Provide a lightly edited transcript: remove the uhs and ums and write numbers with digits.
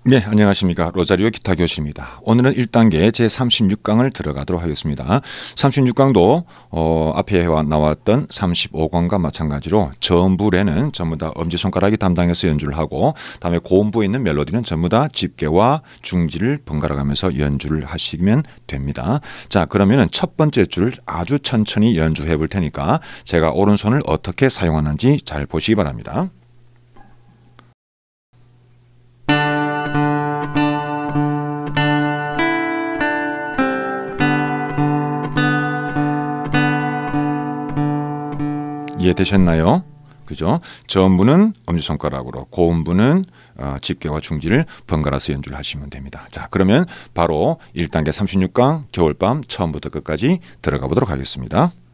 네, 안녕하십니까. 로자리오 기타 교실입니다. 오늘은 1단계 제36강을 들어가도록 하겠습니다. 36강도 앞에 나왔던 35강과 마찬가지로 저음부에는 전부 다 엄지손가락이 담당해서 연주를 하고, 다음에 고음부에 있는 멜로디는 전부 다 집게와 중지를 번갈아 가면서 연주를 하시면 됩니다. 자, 그러면은 첫 번째 줄 아주 천천히 연주해 볼 테니까 제가 오른손을 어떻게 사용하는지 잘 보시기 바랍니다. 이해되셨나요? 그죠? 저음부는 엄지손가락으로, 고음부는 집게와 중지를 번갈아서 연주를 하시면 됩니다. 자, 그러면 바로 1단계 36강 겨울밤 처음부터 끝까지 들어가 보도록 하겠습니다.